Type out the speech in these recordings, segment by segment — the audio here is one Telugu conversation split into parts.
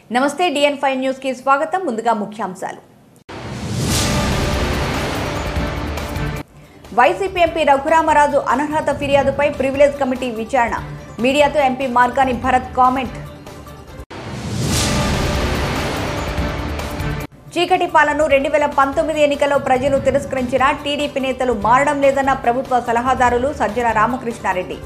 నమస్తే DN5 న్యూస్ కి స్వాగతం. ముందుగా ముఖ్యాంశాలు. వైసీపీ ఎంపీ రఘురామరాజు అనర్హత ఫిర్యాదుపై ప్రివిలేజ్ కమిటీ విచారణ. మీడియాతో ఎంపీ మార్గాని భరత్ కామెంట్. చీకటి పాలనను 2019 ఎన్నికల్లో ప్రజలు తిరస్కరించిన టీడీపీ నేతలు మారడం లేదన్న ప్రభుత్వ సలహాదారులు సజ్జల రామకృష్ణారెడ్డి.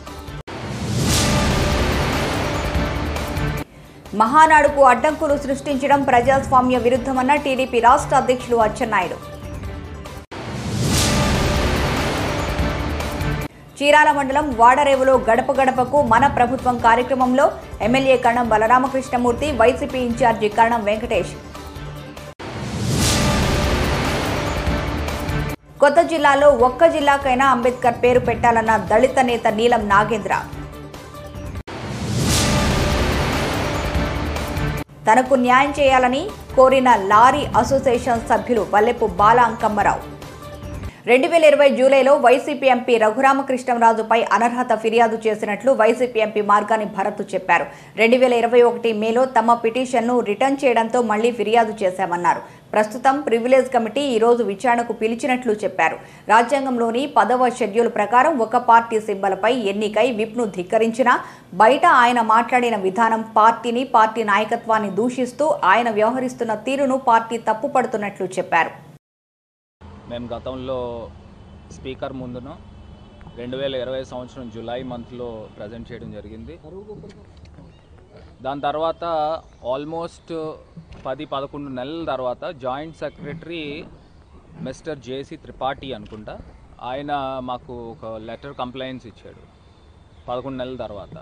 మహానాడుకు అడ్డంకులు సృష్టించడం ప్రజాస్వామ్య విరుద్ధమన్న టీడీపీ రాష్ట్ర అధ్యక్షులు అచ్చెన్నాయుడు. చీరాల మండలం వాడరేవులో గడప గడపకు మన ప్రభుత్వం కార్యక్రమంలో MLA Karanam Balaramakrishnamurthy, YCP incharge Karanam Venkatesh. కొత్త జిల్లాలో ఒక్క జిల్లాకైనా అంబేద్కర్ పేరు పెట్టాలన్న దళిత నేత నీలం నాగేంద్ర. తనకు న్యాయం చేయాలని కోరిన లారీ అసోసియేషన్ సభ్యులు వల్లెపు బాల అంకమ్మరావు. 2020 జూలైలో వైసీపీ ఎంపీ రఘురామకృష్ణరాజుపై అనర్హత ఫిర్యాదు చేసినట్లు వైసీపీ ఎంపీ మార్గాని భరత్ చెప్పారు. 2021 మేలో తమ పిటిషన్ను రిటర్న్ చేయడంతో మళ్లీ ఫిర్యాదు చేశామన్నారు. ప్రస్తుతం ప్రివిలేజ్ కమిటీ ఈ రోజు విచారణకు పిలిచినట్లు చెప్పారు. రాజ్యాంగంలోని 10వ షెడ్యూల్ ప్రకారం ఒక పార్టీ సింబల్పై ఎన్నికై విప్ను ధిక్కరించినా బయట ఆయన మాట్లాడిన విధానం పార్టీని, పార్టీ నాయకత్వాన్ని దూషిస్తూ ఆయన వ్యవహరిస్తున్న తీరును పార్టీ తప్పుపడుతున్నట్లు చెప్పారు. మేము గతంలో స్పీకర్ ముందును 2020 సంవత్సరం జూలై మంత్లో ప్రజెంట్ చేయడం జరిగింది. దాని తర్వాత ఆల్మోస్ట్ 10-11 నెలల తర్వాత joint secretary mister JC Tripathi అనుకుంటా, ఆయన మాకు ఒక లెటర్ కంప్లైంట్స్ ఇచ్చాడు 11 నెలల తర్వాత.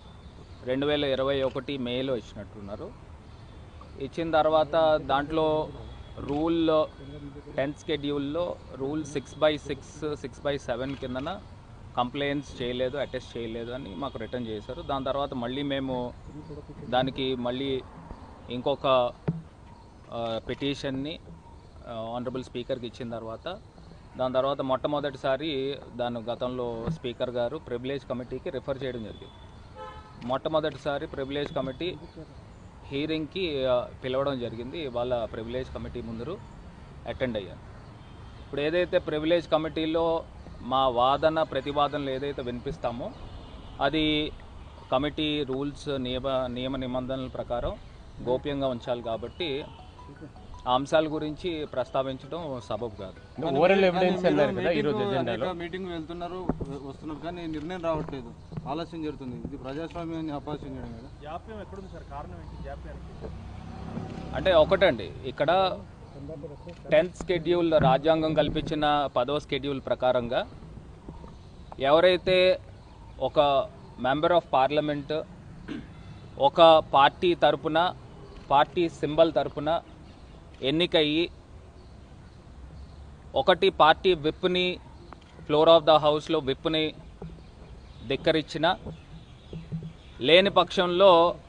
2021 మేలో ఇచ్చినట్టున్నారు. ఇచ్చిన తర్వాత దాంట్లో రూల్ 10th షెడ్యూల్లో రూల్ 6/6, 6/7 కిందన కంప్లైంట్స్ చేయలేదు, అటెస్ట్ చేయలేదు అని మాకు రిటర్న్ చేశారు. దాని తర్వాత మళ్ళీ మేము దానికి మళ్ళీ ఇంకొక పిటిషన్ని ఆనరబుల్ స్పీకర్కి ఇచ్చిన తర్వాత దాని తర్వాత మొట్టమొదటిసారి దాని గతంలో స్పీకర్ గారు ప్రివిలేజ్ కమిటీకి రిఫర్ చేయడం జరిగింది. మొట్టమొదటిసారి ప్రివిలేజ్ కమిటీ హీరింగ్కి పిలవడం జరిగింది. ఇవాళ ప్రివిలేజ్ కమిటీ ముందు అటెండ్ అయ్యాను. ఇప్పుడు ఏదైతే ప్రివిలేజ్ కమిటీలో మా వాదన ప్రతివాదనలు ఏదైతే వినిపిస్తామో అది కమిటీ రూల్స్ నియమ నిబంధనల ప్రకారం గోప్యంగా ఉంచాలి కాబట్టి ఆ అంశాల గురించి ప్రస్తావించడం సబబు కాదు. మీటింగ్ వెళ్తున్నారు, వస్తున్నారు, కానీ నిర్ణయం రావట్లేదు, ఆలస్యం జరుగుతుంది. ఇది ప్రజాస్వామ్యాన్ని అపహాస్యం చేయడం కదా. జాప్యం ఎక్కడుంది సార్? కారణం ఏంటి జాప్యానికి? అంటే ఒకటండి, ఇక్కడ 10th షెడ్యూల్ రాజ్యాంగం కల్పించిన 10వ షెడ్యూల్ ప్రకారంగా ఎవరైతే ఒక మెంబర్ ఆఫ్ పార్లమెంట్ ఒక పార్టీ తరపున, పార్టీ సింబల్ తరపున ఎన్నికయ్యి ఒకటి పార్టీ విప్ని, ఫ్లోర్ ఆఫ్ ద హౌస్లో విప్ని ధిక్కరించిన, లేని పక్షంలో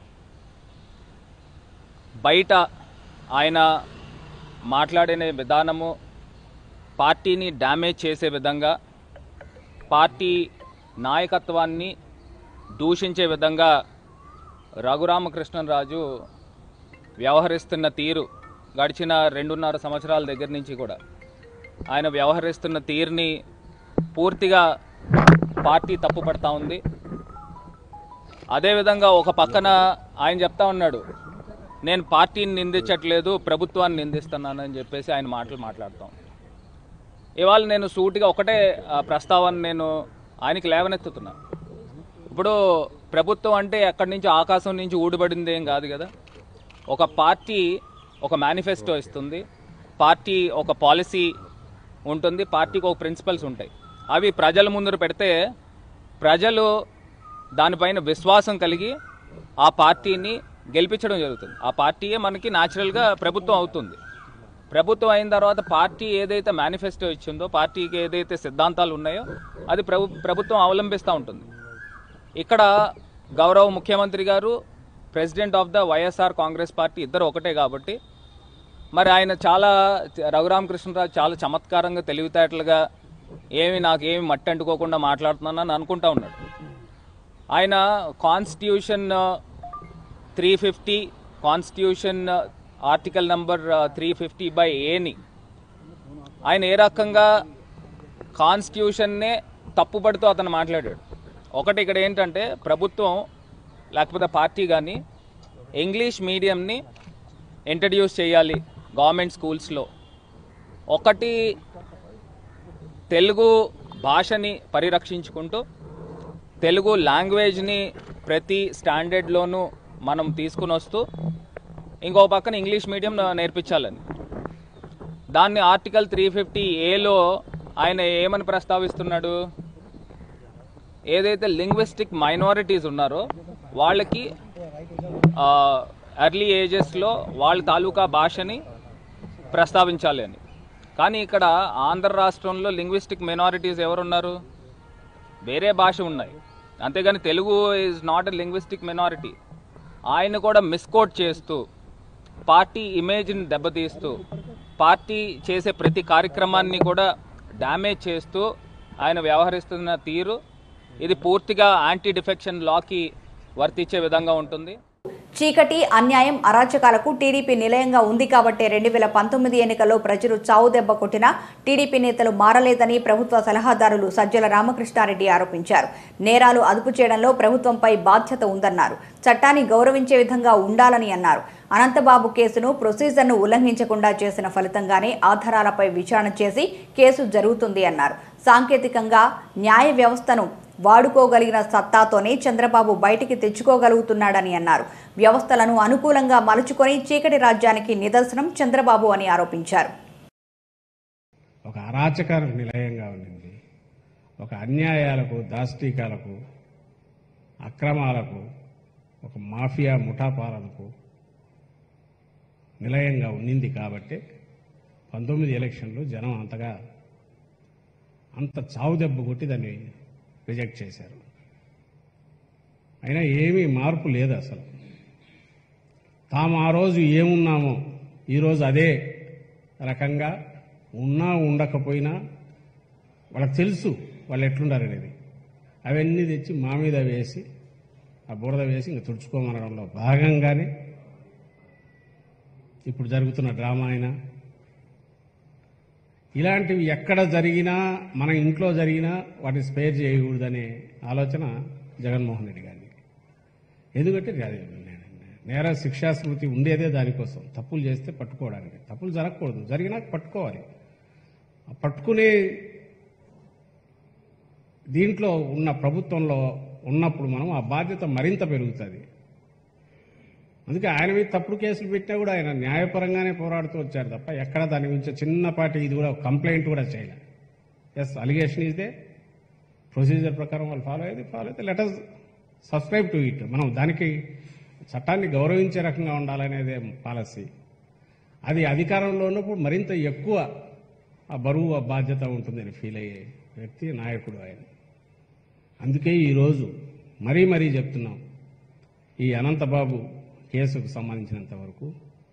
బయట ఆయన మాట్లాడిన విధానము పార్టీని డ్యామేజ్ చేసే విధంగా, పార్టీ నాయకత్వాన్ని దూషించే విధంగా రఘురామకృష్ణరాజు వ్యవహరిస్తున్న తీరు గడిచిన 2.5 సంవత్సరాల దగ్గర నుంచి కూడా ఆయన వ్యవహరిస్తున్న తీరుని పూర్తిగా పార్టీ తప్పుపడతా ఉంది. అదేవిధంగా ఒక పక్కన ఆయన చెప్తా ఉన్నాడు, నేను పార్టీని నిందించట్లేదు, ప్రభుత్వాన్ని నిందిస్తున్నానని చెప్పేసి ఆయన మాట్లాడతాం. ఇవాళ నేను సూటిగా ఒకటే ప్రస్తావన నేను ఆయనకి లేవనెత్తుతున్నా. ఇప్పుడు ప్రభుత్వం అంటే ఎక్కడి నుంచి ఆకాశం నుంచి ఊడిపడింది ఏం కాదు కదా. ఒక పార్టీ ఒక మేనిఫెస్టో ఇస్తుంది, పార్టీ ఒక పాలసీ ఉంటుంది, పార్టీకి ఒక ప్రిన్సిపల్స్ ఉంటాయి. అవి ప్రజల ముందర పెడితే ప్రజలు దానిపైన విశ్వాసం కలిగి ఆ పార్టీని గెలిపించడం జరుగుతుంది. ఆ పార్టీయే మనకి న్యాచురల్గా ప్రభుత్వం అవుతుంది. ప్రభుత్వం అయిన తర్వాత పార్టీ ఏదైతే మేనిఫెస్టో ఇచ్చిందో, పార్టీకి ఏదైతే సిద్ధాంతాలు ఉన్నాయో అది ప్రభుత్వం అవలంబిస్తూ ఉంటుంది. ఇక్కడ గౌరవ ముఖ్యమంత్రి గారు president of the YSR Congress party ఇద్దరు ఒకటే కాబట్టి మరి ఆయన చాలా రఘురామకృష్ణరాజు చాలా చమత్కారంగా తెలివితేటలుగా నాకేమి మట్టి అంటుకోకుండా మాట్లాడుతున్నానని అనుకుంటా ఉన్నాడు. ఆయన కాన్స్టిట్యూషన్ 350 కాన్స్టిట్యూషన్ ఆర్టికల్ నంబర్ 350/Aని ఆయన ఏ రకంగా కాన్స్టిట్యూషన్నే తప్పుపడుతూ అతను మాట్లాడాడు. ఒకటి ఇక్కడ ఏంటంటే ప్రభుత్వం లేకపోతే పార్టీ కానీ ఇంగ్లీష్ మీడియంని ఇంట్రడ్యూస్ చేయాలి గవర్నమెంట్ స్కూల్స్లో. ఒకటి తెలుగు భాషని పరిరక్షించుకుంటూ తెలుగు లాంగ్వేజ్ని ప్రతి స్టాండర్డ్లోనూ మనం తీసుకుని వస్తూ ఇంకో పక్కన ఇంగ్లీష్ మీడియం నేర్పించాలని దాన్ని ఆర్టికల్ 350A ఆయన ఏమని ప్రస్తావిస్తున్నాడు, ఏదైతే లింగ్విస్టిక్ మైనారిటీస్ ఉన్నారో వాళ్ళకి ఎర్లీ ఏజెస్లో వాళ్ళ తాలూకా భాషని ప్రస్తావించాలి అని. కానీ ఇక్కడ ఆంధ్ర రాష్ట్రంలో లింగ్విస్టిక్ మైనారిటీస్ ఎవరున్నారు, వేరే భాష ఉన్నాయి, అంతేగాని Telugu is not a linguistic minority. ఆయన కూడా మిస్కోట్ చేస్తూ పార్టీ ఇమేజ్ని దెబ్బతీస్తూ పార్టీ చేసే ప్రతి కార్యక్రమాన్ని కూడా డ్యామేజ్ చేస్తూ ఆయన వ్యవహరిస్తున్న తీరు ఇది పూర్తిగా యాంటీ డిఫెక్షన్ లాకి వర్తించే విధంగా ఉంటుంది. చీకటి, అన్యాయం, అరాచకాలకు టీడీపీ నిలయంగా ఉంది కాబట్టే 2019 ఎన్నికల్లో ప్రజలు చావు దెబ్బ కొట్టినా టీడీపీ నేతలు మారలేదని ప్రభుత్వ సలహాదారులు సజ్జల రామకృష్ణారెడ్డి ఆరోపించారు. నేరాలు అదుపు చేయడంలో ప్రభుత్వంపై బాధ్యత ఉందన్నారు. చట్టాన్ని గౌరవించే విధంగా ఉండాలని అన్నారు. అనంతబాబు కేసును ప్రొసీజర్ను ఉల్లంఘించకుండా చేసిన ఫలితంగానే ఆధారాలపై విచారణ చేసి కేసు జరుగుతుంది అన్నారు. సాంకేతికంగా న్యాయ వ్యవస్థను వాడుకోగలిగిన సత్తాతోనే చంద్రబాబు బయటికి తెచ్చుకోగలుగుతున్నాడని అన్నారు. వ్యవస్థలను అనుకూలంగా మలుచుకొని చీకటి రాజ్యానికి నిదర్శనం చంద్రబాబు అని ఆరోపించారు. ఒక అరాచకాలకు నిలయంగా ఉండింది, ఒక అన్యాయాలకు, దాష్టీకాలకు, అక్రమాలకు, ఒక మాఫియా ముఠా పాలనకు నిలయంగా ఉండింది కాబట్టి 19 ఎలక్షన్లు జనం అంత చావు దెబ్బ కొట్టి దాన్ని రిజెక్ట్ చేశారు. అయినా ఏమీ మార్పు లేదు. అసలు తాము ఆ రోజు ఏమున్నామో ఈరోజు అదే రకంగా ఉన్నా ఉండకపోయినా వాళ్ళకి తెలుసు వాళ్ళు ఎట్లుండారనేది. అవన్నీ తెచ్చి మా మీద వేసి ఆ బురద వేసి ఇంకా తుడుచుకోమనడంలో భాగంగానే ఇప్పుడు జరుగుతున్న డ్రామా అయినా ఇలాంటివి ఎక్కడ జరిగినా మన ఇంట్లో జరిగినా వాటిని స్పేర్ చేయకూడదనే ఆలోచన జగన్మోహన్ రెడ్డి గారిని. ఎందుకంటే నేర శిక్షా స్మృతి ఉండేదే దానికోసం, తప్పులు చేస్తే పట్టుకోవడానికి. తప్పులు జరగకూడదు, జరిగినా పట్టుకోవాలి. పట్టుకునే దీంట్లో ఉన్న ప్రభుత్వంలో ఉన్నప్పుడు మనం ఆ బాధ్యత మరింత పెరుగుతుంది. అందుకే ఆయన మీద తప్పుడు కేసులు పెట్టినా కూడా ఆయన న్యాయపరంగానే పోరాడుతూ వచ్చారు తప్ప ఎక్కడ దాని గురించి చిన్నపాటి ఇది కూడా కంప్లైంట్ కూడా చేయలేదు. ఎస్, అలిగేషన్ ఇదే ప్రొసీజర్ ప్రకారం వాళ్ళు ఫాలో అయితే let us subscribe to it. మనం దానికి చట్టాన్ని గౌరవించే రకంగా ఉండాలనేదే పాలసీ. అది అధికారంలో ఉన్నప్పుడు మరింత ఎక్కువ ఆ బరువు, ఆ బాధ్యత ఉంటుందని ఫీల్ అయ్యే వ్యక్తి నాయకుడు ఆయన. అందుకే ఈరోజు మరీ చెప్తున్నాం, ఈ అనంతబాబు కేసుకు సంబంధించినంత వరకు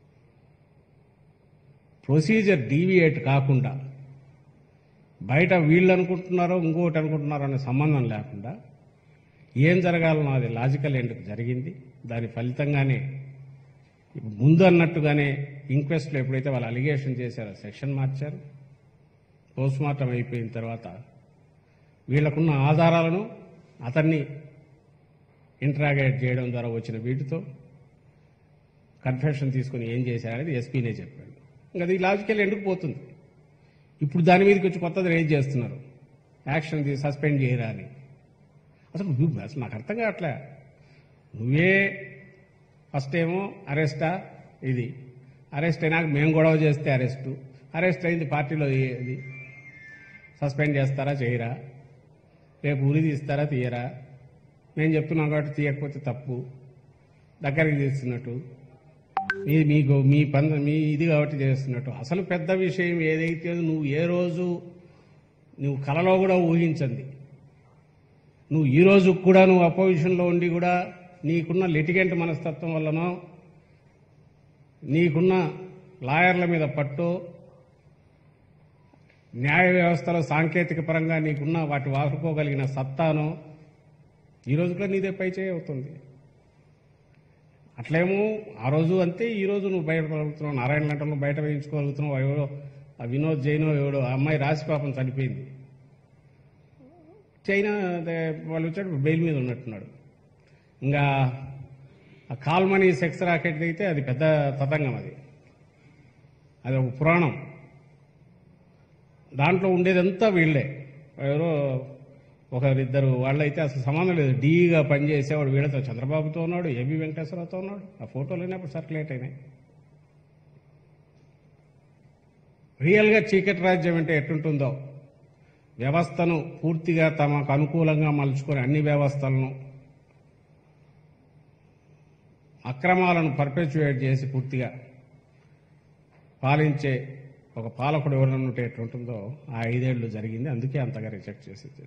ప్రొసీజర్ డీవియేట్ కాకుండా బయట వీళ్ళు అనుకుంటున్నారో ఇంకొకటి అనుకుంటున్నారో అనే సంబంధం లేకుండా ఏం జరగాలనో అది లాజికల్ ఎండ్కు జరిగింది. దాని ఫలితంగానే ముందు అన్నట్టుగానే ఇంక్వెస్ట్లో ఎప్పుడైతే వాళ్ళు అలిగేషన్ చేశారో సెక్షన్ మార్చారు. పోస్ట్మార్టం అయిపోయిన తర్వాత వీళ్లకున్న ఆధారాలను అతన్ని ఇంట్రాగేట్ చేయడం ద్వారా వచ్చిన వీటితో కన్ఫెషన్ తీసుకుని ఏం చేశారనేది ఎస్పీనే చెప్పాడు. ఇంకా అది లాజికల్ ఎండ్కు పోతుంది. ఇప్పుడు దాని మీదకి వచ్చి కొత్తది రేజ్ చేస్తున్నారు, యాక్షన్ సస్పెండ్ చేయరా అని. అసలు నాకు అర్థం కావట్లే. నువ్వే ఫస్ట్ ఏమో అరెస్టా, ఇది అరెస్ట్ అయినాక మేము గొడవ చేస్తే అరెస్ట్ అయింది పార్టీలో ఇది సస్పెండ్ చేస్తారా చేయరా, రేపు ఉరి తీస్తారా తీయరా, నేను చెప్తున్నాను కాబట్టి తీయకపోతే తప్పు, దగ్గరికి తీస్తున్నట్టు, మీకు మీ ఇది కాబట్టి చేస్తున్నట్టు. అసలు పెద్ద విషయం ఏదైతే నువ్వు ఏ రోజు నువ్వు కలలో కూడా ఊహించండి. నువ్వు ఈ రోజు కూడా నువ్వు అపోజిషన్లో ఉండి కూడా నీకున్న లిటిగెంట్ మనస్తత్వం వల్లనో నీకున్న లాయర్ల మీద పట్టు, న్యాయ వ్యవస్థలో సాంకేతిక పరంగా నీకున్న వాటి వాడుకోగలిగిన సత్తానో ఈ రోజు కూడా నీదే పై చేయి అవుతుంది. అట్లేమో ఆ రోజు అంతే, ఈ రోజు నువ్వు బయటపడగలుగుతున్నావు, నారాయణ లంటలో బయట వేయించుకోగలుగుతున్నావు. ఎవడో ఆ వినోద్ జైనో ఎవడో ఆ అమ్మాయి రాసి పాపం చనిపోయింది. చైనా వాళ్ళు వచ్చాడు బెయిల్ మీద ఉన్నట్టున్నాడు. ఇంకా ఆ కాల్మనీ సెక్స్ రాకెట్ అయితే అది పెద్ద తతంగం, అది ఒక పురాణం. దాంట్లో ఉండేదంతా వీళ్ళే. ఎవరో ఒకరిద్దరు వాళ్ళైతే అసలు సంబంధం లేదు. డీగా పనిచేసేవాడు వీళ్ళతో, చంద్రబాబుతో ఉన్నాడు, ఏబి వెంకటేశ్వరరావుతో ఉన్నాడు. ఆ ఫోటోలు అయినప్పుడు సర్క్యులేట్ అయినాయి. రియల్గా చీకటి రాజ్యం అంటే ఎట్టుంటుందో, వ్యవస్థను పూర్తిగా తమకు అనుకూలంగా మలుచుకొని అన్ని వ్యవస్థలను అక్రమాలను పర్పెచ్యుయేట్ చేసి పూర్తిగా పాలించే ఒక పాలకుడు ఎవరైనా ఉంటే ఎట్లుంటుందో ఆ 5 ఏళ్లు జరిగింది. అందుకే అంతగా రిజెక్ట్ చేసింది.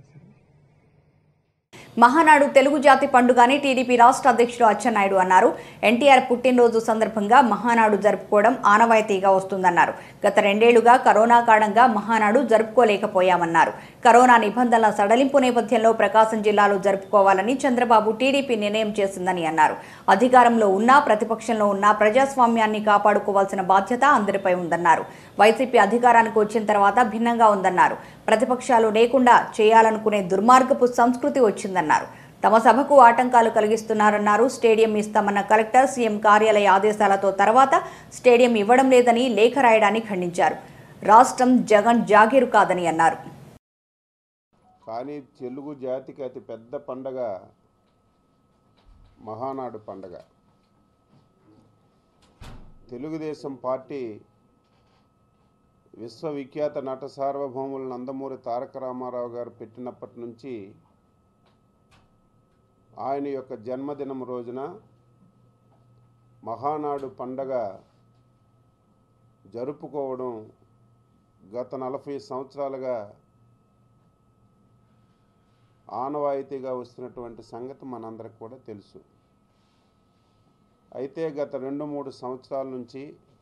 మహానాడు తెలుగు జాతి పండుగ అని టీడీపీ రాష్ట్ర అధ్యక్షుడు అచ్చెన్నాయుడు అన్నారు. ఎన్టీఆర్ పుట్టినరోజు సందర్భంగా మహానాడు జరుపుకోవడం ఆనవాయితీగా వస్తుందన్నారు. గత 2 ఏళ్లుగా కరోనా కారణంగా మహానాడు జరుపుకోలేకపోయామన్నారు. కరోనా నిబంధనల సడలింపు నేపథ్యంలో ప్రకాశం జిల్లాలో జరుపుకోవాలని చంద్రబాబు టీడీపీ నిర్ణయం చేసిందని అన్నారు. అధికారంలో ఉన్నా ప్రతిపక్షంలో ఉన్నా ప్రజాస్వామ్యాన్ని కాపాడుకోవాల్సిన బాధ్యత అందరిపై ఉందన్నారు. వైసీపీ అధికారానికి వచ్చిన తర్వాత భిన్నంగా ఉందన్నారు. ప్రతిపక్షాలు లేకుండా చేయాలనుకునే దుర్మార్గపు సంస్కృతి వచ్చిందన్నారు. తమ సభకు ఆటంకాలు కలిగిస్తున్నారన్నారు. స్టేడియం ఇస్తామన్న కలెక్టర్ సీఎం కార్యాలయ ఆదేశాలతో తర్వాత స్టేడియం ఇవ్వడం లేదని లేఖ రాయడాన్ని ఖండించారు. రాష్ట్రం జగన్ జాగీరు కాదని అన్నారు. కానీ తెలుగు జాతికి అతి పెద్ద పండగ మహానాడు పండగ. తెలుగుదేశం పార్టీ విశ్వవిఖ్యాత నట సార్వభౌములు నందమూరి తారక రామారావు గారు పెట్టినప్పటి నుంచి ఆయన యొక్క జన్మదినం రోజున మహానాడు పండగ జరుపుకోవడం గత 40 సంవత్సరాలుగా ఆనవాయితీగా వస్తున్నటువంటి సంగతి మనందరికి కూడా తెలుసు. అయితే గత 2-3 సంవత్సరాల నుంచి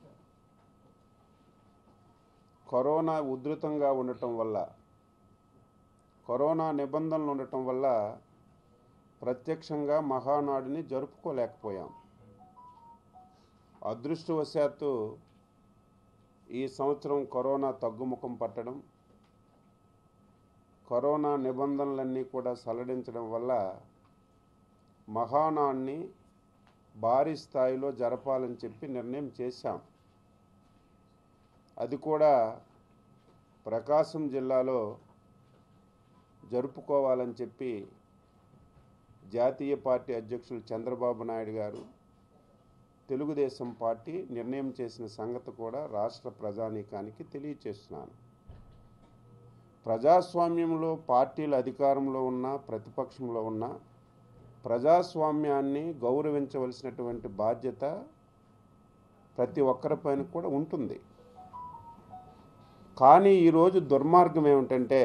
కరోనా ఉధృతంగా ఉండటం వల్ల, కరోనా నిబంధనలు ఉండటం వల్ల ప్రత్యక్షంగా మహానాడుని జరుపుకోలేకపోయాం. అదృష్టవశాత్తు ఈ సంవత్సరం కరోనా తగ్గుముఖం పట్టడం, కరోనా నిబంధనలన్నీ కూడా సడలించడం వల్ల మహానాడుని భారీ స్థాయిలో జరపాలని చెప్పి నిర్ణయం చేశాం. అది కూడా ప్రకాశం జిల్లాలో జరుపుకోవాలని చెప్పి జాతీయ పార్టీ అధ్యక్షులు చంద్రబాబు నాయుడు గారు, తెలుగుదేశం పార్టీ నిర్ణయం చేసిన సంగతి కూడా రాష్ట్ర ప్రజానీకానికి తెలియచేస్తున్నాను. ప్రజాస్వామ్యంలో పార్టీలు అధికారంలో ఉన్నా ప్రతిపక్షంలో ఉన్నా ప్రజాస్వామ్యాన్ని గౌరవించవలసినటువంటి బాధ్యత ప్రతి ఒక్కరిపైన కూడా ఉంటుంది. కానీ ఈరోజు దుర్మార్గం ఏమిటంటే,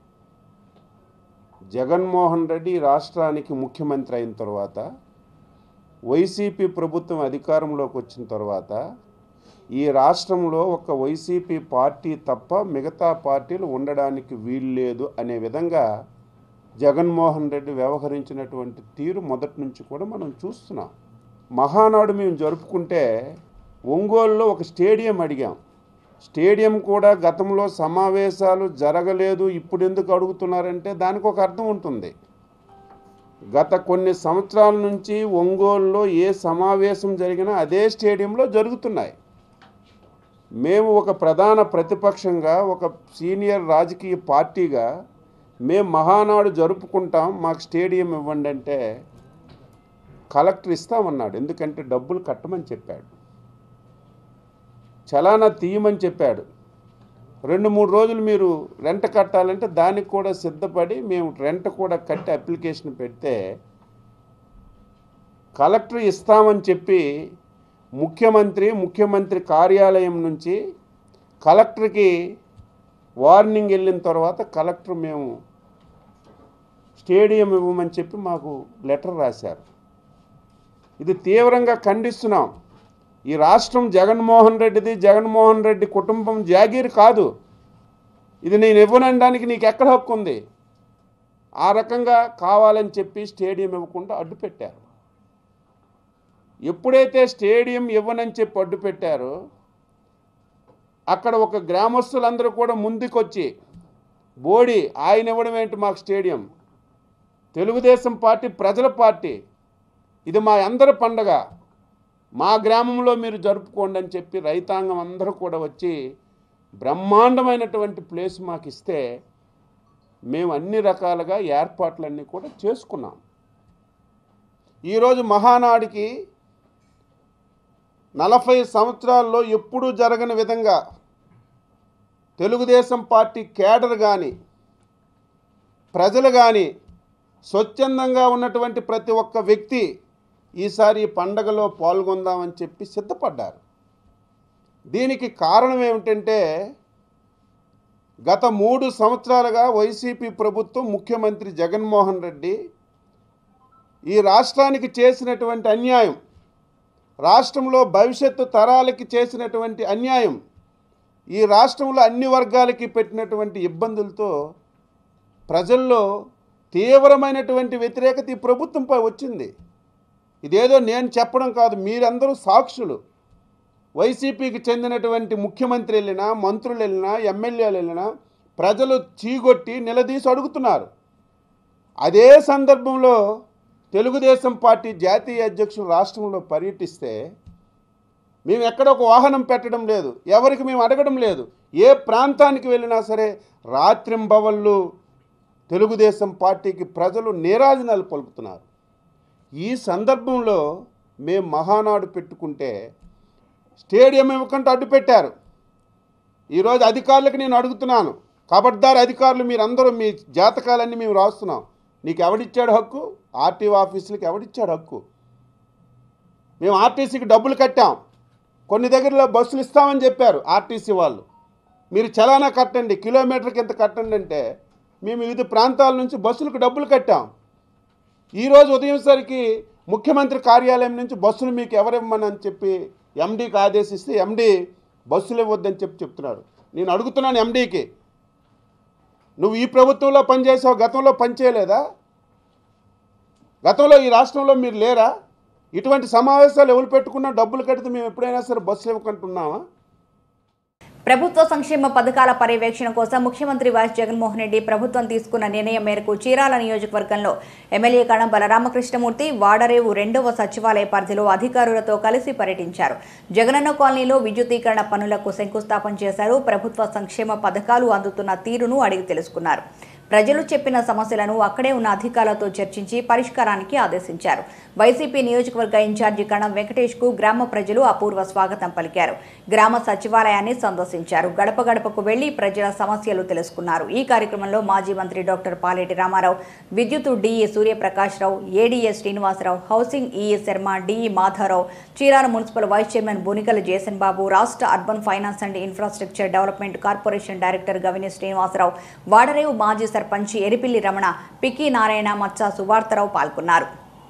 జగన్మోహన్ రెడ్డి రాష్ట్రానికి ముఖ్యమంత్రి అయిన తర్వాత, వైసీపీ ప్రభుత్వం అధికారంలోకి వచ్చిన తర్వాత ఈ రాష్ట్రంలో ఒక వైసీపీ పార్టీ తప్ప మిగతా పార్టీలు ఉండడానికి వీల్లేదు అనే విధంగా జగన్మోహన్ రెడ్డి వ్యవహరించినటువంటి తీరు మొదటి నుంచి కూడా మనం చూస్తున్నాం. మహానాడు మేము జరుపుకుంటే ఒంగోలులో ఒక స్టేడియం అడిగాం. స్టేడియం కూడా గతంలో సమావేశాలు జరగలేదు, ఇప్పుడు ఎందుకు అడుగుతున్నారంటే దానికి ఒక అర్థం ఉంటుంది. గత కొన్ని సంవత్సరాల నుంచి ఒంగోలులో ఏ సమావేశం జరిగినా అదే స్టేడియంలో జరుగుతున్నాయి. మేము ఒక ప్రధాన ప్రతిపక్షంగా, ఒక సీనియర్ రాజకీయ పార్టీగా మేము మహానాడు జరుపుకుంటాం, మాకు స్టేడియం ఇవ్వండి అంటే కలెక్టర్ ఇస్తామన్నాడు. ఎందుకంటే డబ్బులు కట్టమని చెప్పాడు, చలానా తీయమని చెప్పాడు. 2-3 రోజులు మీరు రెంట్ కట్టాలంటే దానికి కూడా సిద్ధపడి మేము రెంట్ కూడా కట్టి అప్లికేషన్ పెడితే కలెక్టర్ ఇస్తామని చెప్పి ముఖ్యమంత్రి కార్యాలయం నుంచి కలెక్టర్కి వార్నింగ్ వెళ్ళిన తర్వాత కలెక్టర్ మేము స్టేడియం ఇవ్వమని చెప్పి మాకు లెటర్ రాశారు. ఇది తీవ్రంగా ఖండిస్తున్నాం. ఈ రాష్ట్రం జగన్మోహన్ రెడ్డిది, జగన్మోహన్ రెడ్డి కుటుంబం జాగీర్ కాదు. ఇది నేను ఇవ్వనడానికి నీకు ఎక్కడ హక్కు ఉంది? ఆ రకంగా కావాలని చెప్పి స్టేడియం ఇవ్వకుండా అడ్డుపెట్టారు. ఎప్పుడైతే స్టేడియం ఇవ్వనని చెప్పి అడ్డు పెట్టారో అక్కడ ఒక గ్రామస్తులందరూ కూడా ముందుకొచ్చి బోడి ఆయన ఇవ్వడం ఏంటి మాకు స్టేడియం, తెలుగుదేశం పార్టీ ప్రజల పార్టీ, ఇది మా అందరి పండగ, మా గ్రామంలో మీరు జరుపుకోండి అని చెప్పి రైతాంగం అందరూ కూడా వచ్చి బ్రహ్మాండమైనటువంటి ప్లేస్ మాకు ఇస్తే మేము అన్ని రకాలుగా ఏర్పాట్లన్నీ కూడా చేసుకున్నాం. ఈరోజు మహానాడికి 40 సంవత్సరాల్లో ఎప్పుడూ జరగని విధంగా తెలుగుదేశం పార్టీ కేడర్ కానీ ప్రజలు కానీ స్వచ్ఛందంగా ఉన్నటువంటి ప్రతి ఒక్క వ్యక్తి ఈసారి ఈ పండగలో పాల్గొందామని చెప్పి సిద్ధపడ్డారు. దీనికి కారణం ఏమిటంటే గత 3 సంవత్సరాలుగా వైసీపీ ప్రభుత్వం, ముఖ్యమంత్రి జగన్మోహన్ రెడ్డి ఈ రాష్ట్రానికి చేసినటువంటి అన్యాయం, రాష్ట్రంలో భవిష్యత్తు తరాలకి చేసినటువంటి అన్యాయం, ఈ రాష్ట్రంలో అన్ని వర్గాలకి పెట్టినటువంటి ఇబ్బందులతో ప్రజల్లో తీవ్రమైనటువంటి వ్యతిరేకత ఈ ప్రభుత్వంపై వచ్చింది. ఇదేదో నేను చెప్పడం కాదు, మీరందరూ సాక్షులు. వైసీపీకి చెందినటువంటి ముఖ్యమంత్రి వెళ్ళినా, మంత్రులు వెళ్ళినా, ఎమ్మెల్యేలు వెళ్ళినా ప్రజలు చీగొట్టి నిలదీసి అడుగుతున్నారు. అదే సందర్భంలో తెలుగుదేశం పార్టీ జాతీయ అధ్యక్షుడు రాష్ట్రంలో పర్యటిస్తే మేము ఎక్కడ ఒక వాహనం పెట్టడం లేదు, ఎవరికి మేము అడగడం లేదు. ఏ ప్రాంతానికి వెళ్ళినా సరే రాత్రింబవళ్ళు తెలుగుదేశం పార్టీకి ప్రజలు నీరాజనాలు పలుకుతున్నారు. ఈ సందర్భంలో మేము మహానాడు పెట్టుకుంటే స్టేడియం ఇవ్వకుండా అడ్డుపెట్టారు. ఈరోజు అధికారులకు నేను అడుగుతున్నాను, ఖబర్దార్ అధికారులు, మీరందరూ మీ జాతకాలన్నీ మేము రాస్తున్నాం. నీకు ఎవడిచ్చాడు హక్కు? ఆర్టీఓ ఆఫీసులకు ఎవడిచ్చాడు హక్కు? మేము ఆర్టీసీకి డబ్బులు కట్టాం, కొన్ని దగ్గరలో బస్సులు ఇస్తామని చెప్పారు ఆర్టీసీ వాళ్ళు. మీరు చలానా కట్టండి, కిలోమీటర్కి ఎంత కట్టండి అంటే మేము వివిధ ప్రాంతాల నుంచి బస్సులకు డబ్బులు కట్టాం. ఈరోజు ఉదయం సరికి ముఖ్యమంత్రి కార్యాలయం నుంచి బస్సులు మీకు ఎవరివ్వమని అని చెప్పి ఎండీకి ఆదేశిస్తే ఎండీ బస్సులు ఇవ్వద్దని చెప్తున్నాడు. నేను అడుగుతున్నాను ఎండీకి, నువ్వు ఈ ప్రభుత్వంలో పనిచేసావు, గతంలో పనిచేయలేదా? గతంలో ఈ రాష్ట్రంలో మీరు లేరా? ఇటువంటి సమావేశాలు ఎవరు పెట్టుకున్నా డబ్బులు కడితే మేము ఎప్పుడైనా సరే బస్సులు ఇవ్వకుంటున్నామా? ప్రభుత్వ సంక్షేమ పథకాల పర్యవేక్షణ కోసం ముఖ్యమంత్రి వైఎస్ జగన్మోహన్ రెడ్డి ప్రభుత్వం తీసుకున్న నిర్ణయం మేరకు చీరాల నియోజకవర్గంలో ఎమ్మెల్యే కణం బలరామకృష్ణమూర్తి వాడరేవు 2వ సచివాలయ పరిధిలో అధికారులతో కలిసి పర్యటించారు. జగనన్న కాలనీలో విద్యుదీకరణ పనులకు శంకుస్థాపన చేశారు. ప్రభుత్వ సంక్షేమ పథకాలు అందుతున్న తీరును అడిగి తెలుసుకున్నారు. ప్రజలు చెప్పిన సమస్యలను అక్కడే ఉన్న అధికారులతో చర్చించి పరిష్కారానికి ఆదేశించారు. వైసీపీ నియోజకవర్గ ఇన్ఛార్జి కణం వెంకటేష్ కు గ్రామ ప్రజలు అపూర్వ స్వాగతం పలికారు. గ్రామ సచివాలయాన్ని సందర్శించారు. గడప గడపకు వెళ్లి ప్రజల సమస్యలు తెలుసుకున్నారు. ఈ కార్యక్రమంలో మాజీ మంత్రి డాక్టర్ పాలేటి రామారావు, విద్యుత్ DE Suryaprakash Rao, ADS Srinivasa Rao, housing EE Sharma, DE Madhava Rao, Chirala municipal vice chairman Bunikala Jason Babu, రాష్ట్ర urban finance and infrastructure development corporation director Gavini Srinivasa Rao, Vadarevu మాజీ సర్పంచ్ ఎరిపిల్లి రమణ, పిక్కి నారాయణ, మచ్చా సువార్తరావు పాల్గొన్నారు.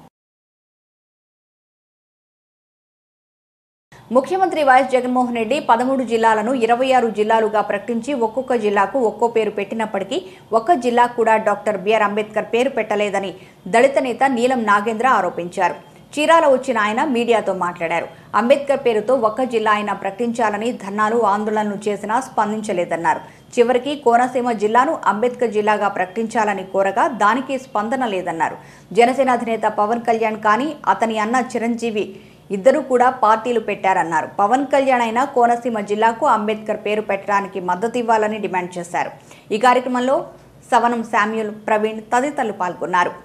ముఖ్యమంత్రి వైఎస్ జగన్మోహన్ రెడ్డి 13 జిల్లాలను 26 జిల్లాలుగా ప్రకటించి ఒక్కొక్క జిల్లాకు ఒక్కో పేరు పెట్టినప్పటికీ ఒక్క జిల్లా కూడా డాక్టర్ బిఆర్ అంబేద్కర్ పేరు పెట్టలేదని దళిత నేత నీలం నాగేంద్ర ఆరోపించారు. చీరాల వచ్చిన ఆయన మీడియాతో మాట్లాడారు. అంబేద్కర్ పేరుతో ఒక్క జిల్లా అయినా ప్రకటించాలని ధర్నాలు, ఆందోళనలు చేసినా స్పందించలేదన్నారు. చివరికి కోనసీమ జిల్లాను అంబేద్కర్ జిల్లాగా ప్రకటించాలని కోరగా దానికి స్పందన లేదన్నారు. జనసేన అధినేత పవన్ కళ్యాణ్ కానీ అతని అన్న చిరంజీవి ఇద్దరు కూడా పార్టీలు పెట్టారన్నారు. పవన్ కళ్యాణ్ అయినా కోనసీమ జిల్లాకు అంబేద్కర్ పేరు పెట్టడానికి మద్దతు ఇవ్వాలని డిమాండ్ చేశారు. ఈ కార్యక్రమంలో సవనం శామ్యూల్, ప్రవీణ్ తదితరులు పాల్గొన్నారు.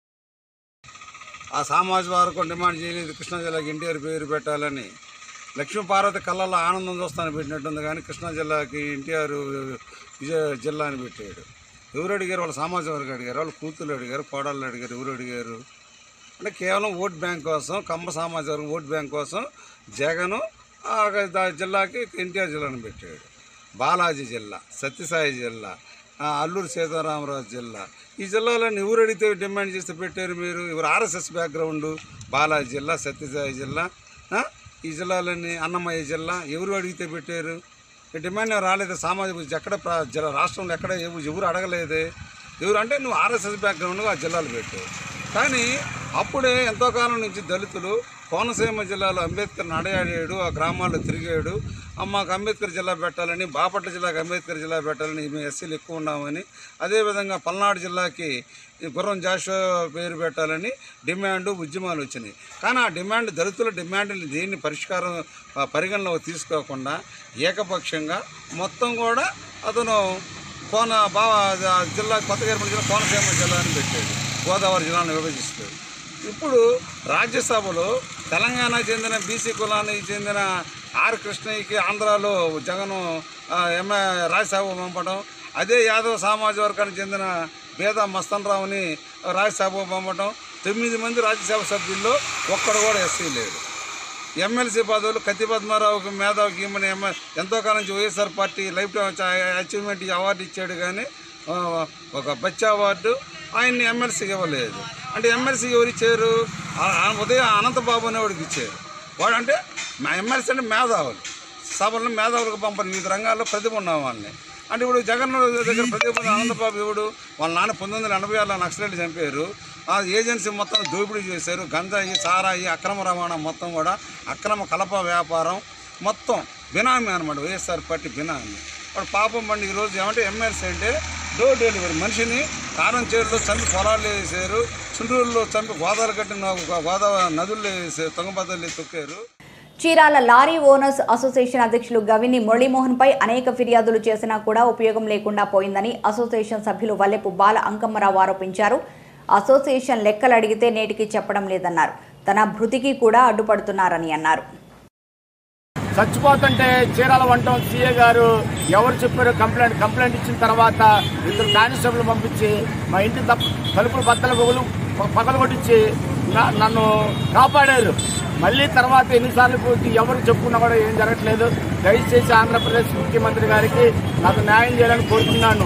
ఆ సామాజిక వర్గం డిమాండ్ చేయలేదు కృష్ణా జిల్లాకి ఎన్టీఆర్ పేరు పెట్టాలని. లక్ష్మీపార్వతి కళ్ళల్లో ఆనందం చూస్తాను పెట్టినట్టుంది, కానీ కృష్ణా జిల్లాకి ఎన్టీఆర్ జిల్లా అని పెట్టాడు. ఎవరు అడిగారు? వాళ్ళ సామాజిక వర్గం అడిగారు, వాళ్ళ కూతురు అడిగారు, కోడళ్ళు అడిగారు. ఎవరు అడిగారు అంటే కేవలం ఓట్ బ్యాంక్ కోసం, కమ్మ సామాజిక వర్గం ఓట్ బ్యాంక్ కోసం జగను జిల్లాకి ఎన్టీఆర్ జిల్లాను పెట్టాడు. బాలాజీ జిల్లా, సత్యసాయి జిల్లా, అల్లూరు సీతారామరాజు జిల్లా, ఈ జిల్లాలను ఎవరు అడిగితే డిమాండ్ చేస్తే పెట్టారు మీరు? ఎవరు ఆర్ఎస్ఎస్ బ్యాక్గ్రౌండ్ బాలాజీ జిల్లా, సత్యసాయి జిల్లా, ఈ జిల్లాలన్నీ అన్నమయ్య జిల్లా ఎవరు అడిగితే పెట్టారు? డిమాండ్ రాలేదు. సామాజిక ఎక్కడ రాష్ట్రంలో ఎక్కడ ఎవరు అడగలేదే. ఎవరు అంటే నువ్వు ఆర్ఎస్ఎస్ బ్యాక్గ్రౌండ్గా ఆ జిల్లాలు పెట్టావు. కానీ అప్పుడే ఎంతో కాలం నుంచి దళితులు కోనసీమ జిల్లాలో అంబేద్కర్ నడయాడాడు, ఆ గ్రామాల్లో తిరిగాడు. మాకు అంబేద్కర్ జిల్లా పెట్టాలని, బాపట్ల జిల్లాకి అంబేద్కర్ జిల్లా పెట్టాలని, మేము ఎస్సీలు ఎక్కువ ఉన్నామని, అదేవిధంగా పల్నాడు జిల్లాకి గుర్రం జాషువా పేరు పెట్టాలని డిమాండు ఉద్యమాలు వచ్చినాయి. కానీ ఆ డిమాండ్ దళితుల డిమాండ్ని దేన్ని పరిగణలోకి తీసుకోకుండా ఏకపక్షంగా మొత్తం కూడా అతను జిల్లా కొత్తగా ఏర్పడిన జిల్లా కోనసీమ జిల్లాని పెట్టాడు, గోదావరి జిల్లాను విభజిస్తాడు. ఇప్పుడు రాజ్యసభలో తెలంగాణకు చెందిన బీసీ కులానికి చెందిన ఆర్ కృష్ణయ్యకి ఆంధ్రాలో జగన్ రాజ్యసభ పంపడం, అదే యాదవ సామాజిక వర్గానికి చెందిన బేదా మస్తన్రావుని రాజ్యసభ పంపడం. 9 మంది రాజ్యసభ సభ్యుల్లో ఒక్కడు కూడా ఎస్సీ లేడు. ఎమ్మెల్సీ పదవులు కత్తి పద్మారావుకి, మేధావికి ఇమ్మని ఎంతో కాలం నుంచి YSR party life time achievement award ఇచ్చాడు, కానీ ఒక బచ్చా అవార్డు ఆయన్ని ఎమ్మెల్సీకి ఇవ్వలేదు. అంటే ఎమ్మెల్సీ ఎవరు ఇచ్చారు? ఉదయం అనంతబాబు అనేవాడికి ఇచ్చారు. వాడు అంటే ఎమ్మెల్సీ అంటే మేధావులు, సభలను మేధావులకు పంపని వివిధ రంగాల్లో ప్రతిభ ఉన్న వాళ్ళని. అంటే ఇప్పుడు జగన్ దగ్గర ప్రతిభ అనంతబాబు ఎవడు? వాళ్ళ నాన్న 1986లో నక్సలైట్లు చంపారు. ఆ ఏజెన్సీ మొత్తం దోపిడీ చేశారు. గంజాయి, సారాయి, అక్రమ రవాణా మొత్తం కూడా అక్రమ కలప వ్యాపారం మొత్తం బినామీ అనమాట, వైఎస్ఆర్ పార్టీ బినామీ. వాడు పాపం పండి ఈరోజు ఏమంటే ఎమ్మెల్సీ అంటే డోర్ డెలివరీ. మనిషిని కారం చేరులో చంపి పొలాల్లో వేసారు, చుండూరులో చంపి గోదావరి కట్టిన గోదావరి నదుల్లో వేసారు, తుంగభద్రలో తొక్కారు. చీరాల లారీ ఓనర్స్ అసోసియేషన్ అధ్యక్షులు గవిని మురళీమోహన్పై అనేక ఫిర్యాదులు చేసినా కూడా ఉపయోగం లేకుండా పోయిందని అసోసియేషన్ సభ్యులు వల్లెపు బాల అంకమ్మరావు ఆరోపించారు. అసోసియేషన్ లెక్కలు అడిగితే నేటికి చెప్పడం లేదన్నారు. తన భృతికి కూడా అడ్డుపడుతున్నారని అన్నారు. చచ్చిపోతుంటే చీరాల వంటం సీఏ గారు ఎవరు చెప్పారో కంప్లైంట్ ఇచ్చిన తర్వాత 2 కానిస్టేబుల్ పంపించి మా ఇంటి తలుపులు బద్దలు పగలగొట్టించి నన్ను కాపాడారు. మళ్ళీ తర్వాత ఎన్నిసార్లు పూర్తి ఎవరు చెప్పుకున్నా కూడా ఏం జరగట్లేదు. దయచేసి ఆంధ్రప్రదేశ్ ముఖ్యమంత్రి గారికి నాకు న్యాయం చేయాలని కోరుతున్నాను.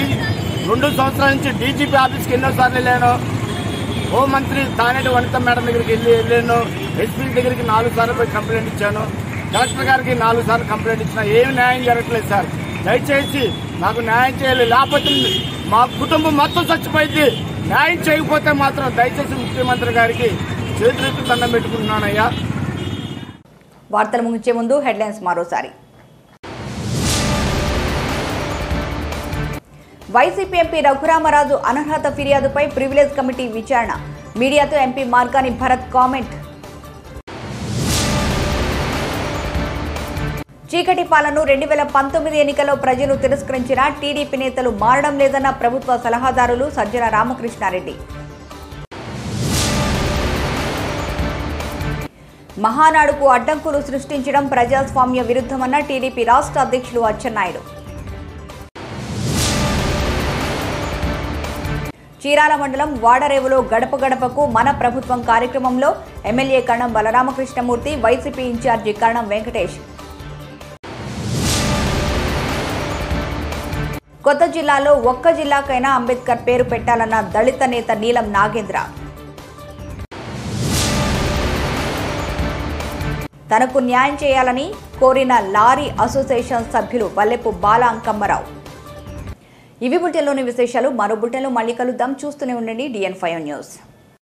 2 సంవత్సరాల నుంచి డీజీపీ ఆఫీస్కి ఎన్నోసార్లు వెళ్ళాను, హోంమంత్రి తానేటి వనిత మేడం దగ్గరికి వెళ్ళాను, ఎస్పీ దగ్గరికి 4 సార్లు పోయి కంప్లైంట్ ఇచ్చాను, కలెక్టర్ గారికి 4 సార్లు కంప్లైంట్ ఇచ్చినా ఏమి న్యాయం జరగట్లేదు సార్. దయచేసి నాకు న్యాయం చేయాలి, లేకపోతే మా కుటుంబం మొత్తం చచ్చిపోయింది. న్యాయం చేయకపోతే మాత్రం దయచేసి ముఖ్యమంత్రి గారికి చేతులెత్తి దండం పెట్టుకుంటున్నానయ్యా. వార్తలు ముగించే ముందు హెడ్లైన్స్ మరోసారి. వైసీపీ ఎంపీ రఘురామరాజు అనర్హత ఫిర్యాదుపై ప్రివిలేజ్ కమిటీ విచారణ. మీడియాతో ఎంపీ మార్గాని భరత్ కామెంట్. చీకటి పాలనను 2019 ఎన్నికల్లో ప్రజలు తిరస్కరించిన టీడీపీ నేతలు మారడం లేదన్న ప్రభుత్వ సలహాదారులు సజ్జల రామకృష్ణారెడ్డి. మహానాడుకు అడ్డంకులు సృష్టించడం ప్రజాస్వామ్య విరుద్ధమన్న టీడీపీ రాష్ట్ర అధ్యక్షులు అచ్చెన్నాయుడు. చీరాల మండలం వాడరేవులో గడప గడపకు మన ప్రభుత్వం కార్యక్రమంలో MLA Kanam Balaramakrishnamurthy, YCP incharge Karanam Venkatesh. కొత్త జిల్లాలో ఒక్క జిల్లాకైనా అంబేద్కర్ పేరు పెట్టాలన్న దళిత నేత నీలం నాగేంద్ర. తనకు న్యాయం చేయాలని కోరిన లారీ అసోసియేషన్ సభ్యులు వల్లెపు బాల అంకమ్మరావు. ఇవి బులెటిన్లోని విశేషాలు. మరో బులెటిన్లో మళ్ళీ కలుద్దాం. చూస్తూనే ఉండండి DN5 న్యూస్.